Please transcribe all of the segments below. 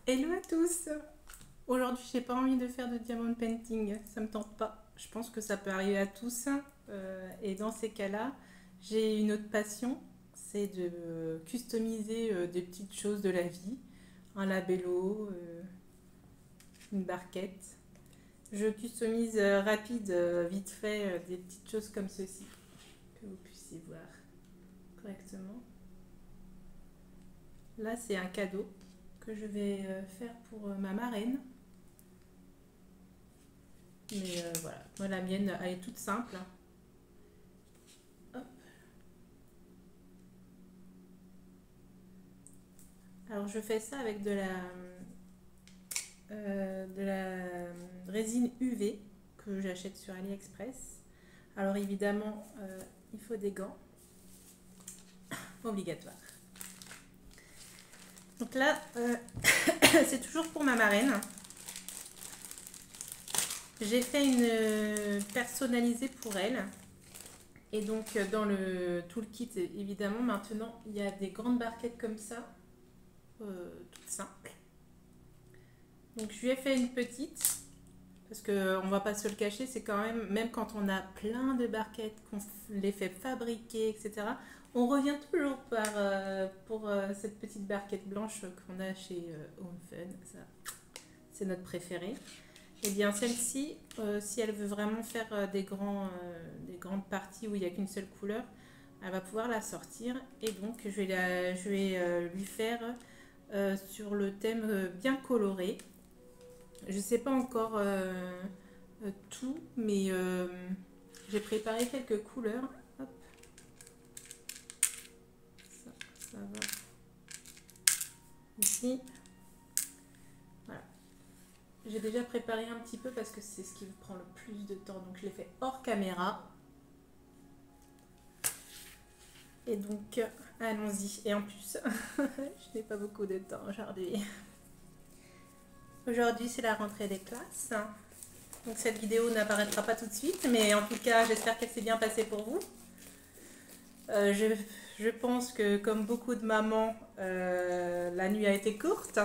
Hello à tous! Aujourd'hui, j'ai pas envie de faire de diamond painting, ça me tente pas. Je pense que ça peut arriver à tous. Et dans ces cas-là, j'ai une autre passion, c'est de customiser des petites choses de la vie. Un labello, une barquette. Je customise rapide, vite fait, des petites choses comme ceci, que vous puissiez voir correctement. Là, c'est un cadeau que je vais faire pour ma marraine. Mais voilà, moi la mienne, elle est toute simple. Hop. Alors je fais ça avec de la résine UV que j'achète sur AliExpress. Alors évidemment, il faut des gants, obligatoire. Donc là, c'est toujours pour ma marraine. J'ai fait une personnalisée pour elle. Et donc dans tout le kit, évidemment, maintenant, il y a des grandes barquettes comme ça, toutes simples. Donc je lui ai fait une petite, parce qu'on va pas se le cacher, c'est quand même quand on a plein de barquettes, qu'on les fait fabriquer, etc., on revient toujours pour cette petite barquette blanche qu'on a chez Home Fun. Ça, c'est notre préférée. Et bien celle-ci, si elle veut vraiment faire des grandes parties où il n'y a qu'une seule couleur, elle va pouvoir la sortir. Et donc je vais lui faire sur le thème bien coloré. Je ne sais pas encore tout, mais j'ai préparé quelques couleurs. Hop. Ça va. Ici. Voilà. J'ai déjà préparé un petit peu parce que c'est ce qui prend le plus de temps. Donc je l'ai fait hors caméra. Et donc, allons-y. Et en plus, je n'ai pas beaucoup de temps aujourd'hui. Aujourd'hui, c'est la rentrée des classes. Donc cette vidéo n'apparaîtra pas tout de suite, mais en tout cas, j'espère qu'elle s'est bien passée pour vous. Je pense que comme beaucoup de mamans, la nuit a été courte.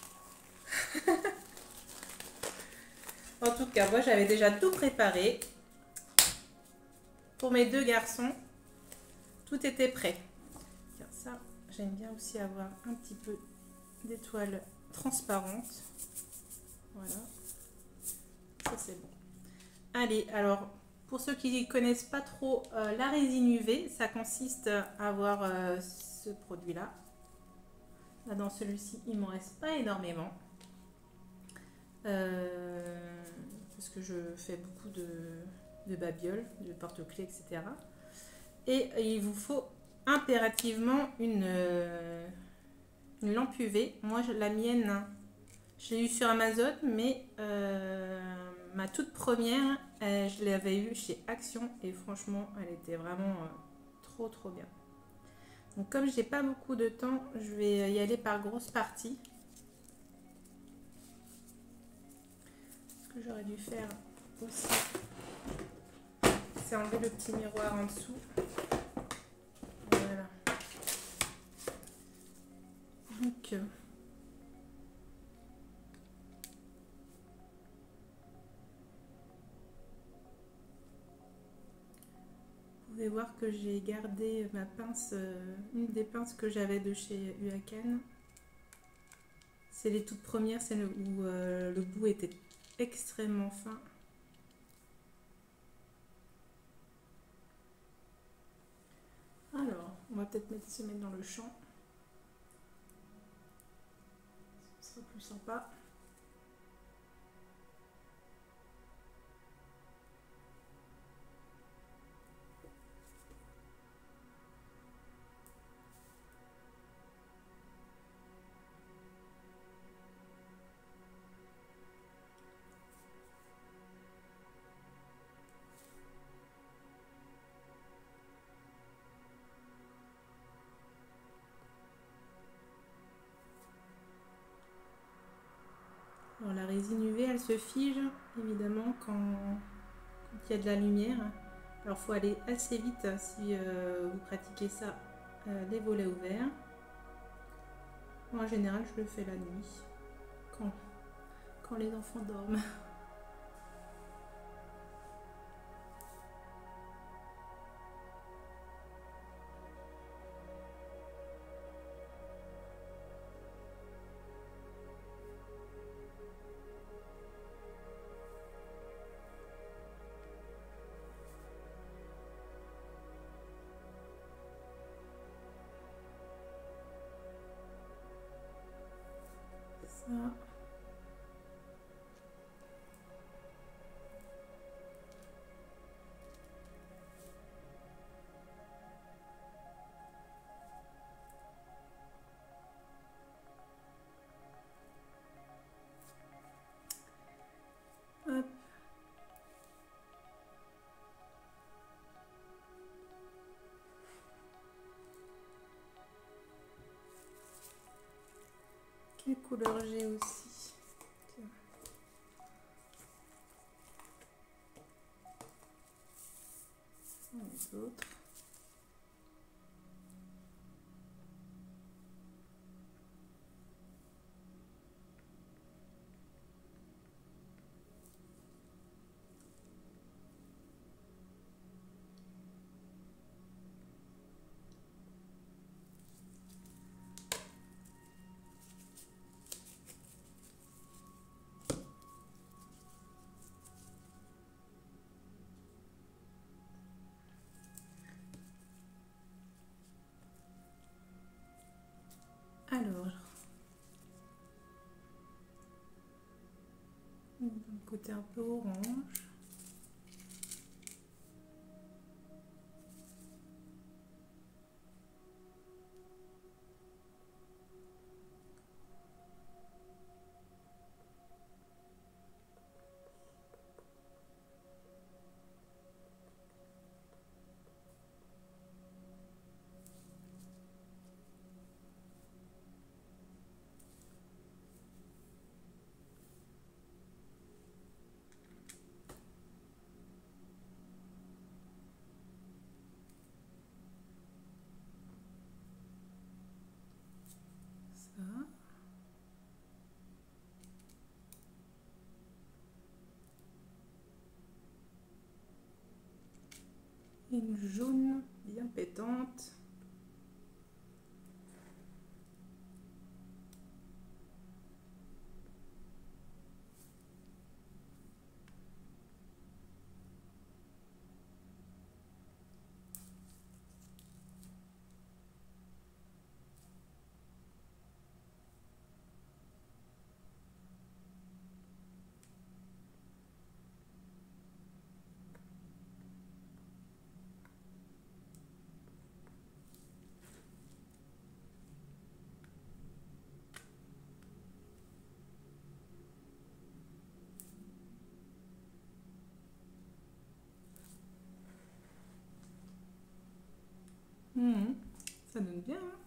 En tout cas, moi j'avais déjà tout préparé. Pour mes deux garçons, tout était prêt. Tiens, ça, j'aime bien aussi avoir un petit peu d'étoiles transparentes. Voilà. Ça c'est bon. Allez, alors pour ceux qui ne connaissent pas trop la résine UV, ça consiste à avoir ce produit-là. Là, dans celui-ci, il ne m'en reste pas énormément. Parce que je fais beaucoup de babioles, de porte-clés, etc. Et il vous faut impérativement une lampe UV. Moi, la mienne, je l'ai eue sur Amazon, mais ma toute première, je l'avais eue chez Action et franchement, elle était vraiment trop bien. Donc comme j'ai pas beaucoup de temps, je vais y aller par grosses parties. Ce que j'aurais dû faire aussi, c'est enlever le petit miroir en dessous. Voilà. Donc vous pouvez voir que j'ai gardé ma pince, une des pinces que j'avais de chez Huacan. C'est les toutes premières, celles où le bout était extrêmement fin. Alors, on va peut-être se mettre dans le champ. Ce sera plus sympa. Alors la résine UV, elle se fige évidemment quand il y a de la lumière. Alors il faut aller assez vite si vous pratiquez ça les volets ouverts. Moi, en général, je le fais la nuit. quand, quand les enfants dorment. Ça. Hop. Quelle couleur j'ai aussi? Tiens. Les autres. Alors, le côté un peu orange. Ça. Une jaune bien pétante. Ça donne bien, hein?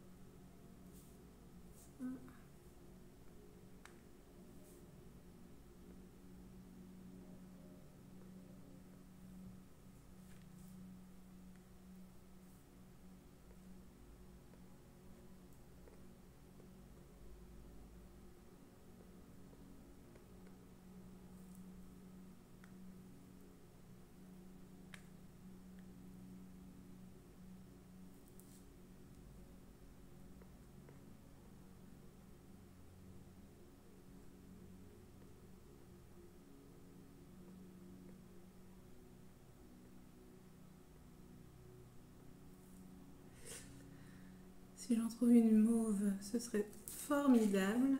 Si j'en trouve une mauve, ce serait formidable.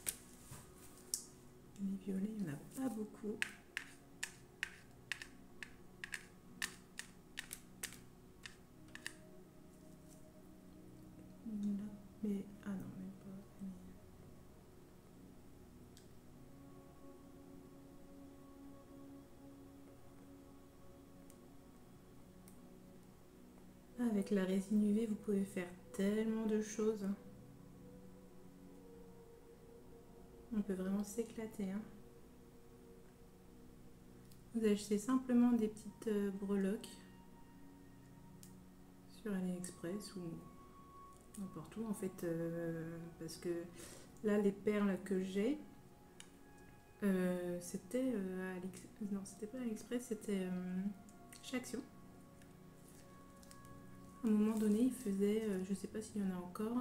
Les violets, il n'y en a pas beaucoup. Là, mais ah non, même pas. Avec la résine UV, vous pouvez faire tellement de choses. On peut vraiment s'éclater, hein. Vous achetez simplement des petites breloques sur AliExpress ou n'importe où en fait, parce que Là, les perles que j'ai, c'était non, c'était pas AliExpress, c'était chez Action. À un moment donné, ils faisaient, je sais pas s'il y en a encore,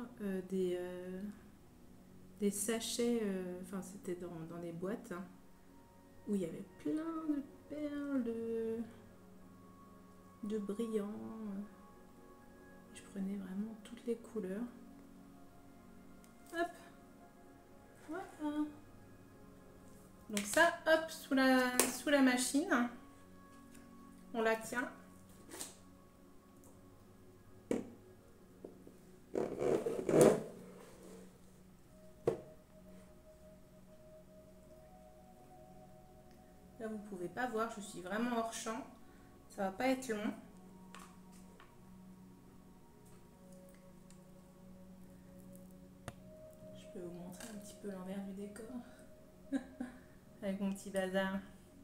des sachets, enfin c'était dans des boîtes, hein, où il y avait plein de perles, de brillants. Je prenais vraiment toutes les couleurs. Hop, voilà. Donc ça, hop, sous la machine, on la tient. Là, vous pouvez pas voir, je suis vraiment hors champ. Ça va pas être long. Je peux vous montrer un petit peu l'envers du décor. Avec mon petit bazar.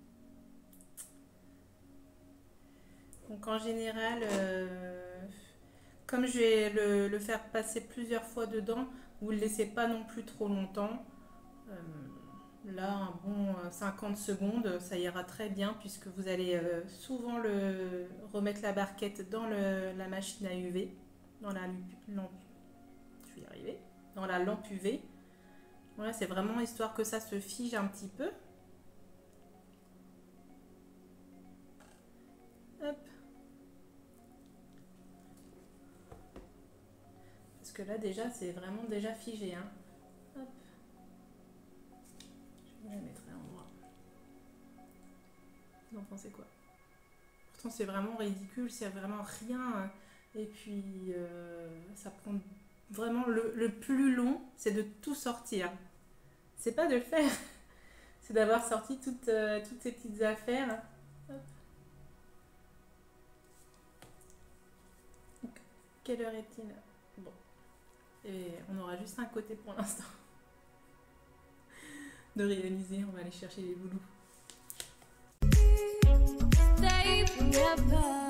Donc en général, comme je vais le faire passer plusieurs fois dedans, vous ne le laissez pas non plus trop longtemps. Là, un bon 50 secondes, ça ira très bien puisque vous allez souvent remettre la barquette dans la machine à UV, dans la lampe, je vais y arriver, dans la lampe UV. Voilà, c'est vraiment histoire que ça se fige un petit peu. Hop. Parce que là déjà, c'est vraiment déjà figé, hein. Hop. Je la mettrai en droit. Vous en pensez quoi? Pourtant c'est vraiment ridicule, c'est vraiment rien. Et puis ça prend vraiment le plus long, c'est de tout sortir. C'est pas de le faire, c'est d'avoir sorti toutes ces petites affaires. Hop. Donc, quelle heure est-il? Bon. Et on aura juste un côté pour l'instant de réaliser. On va aller chercher les boulous.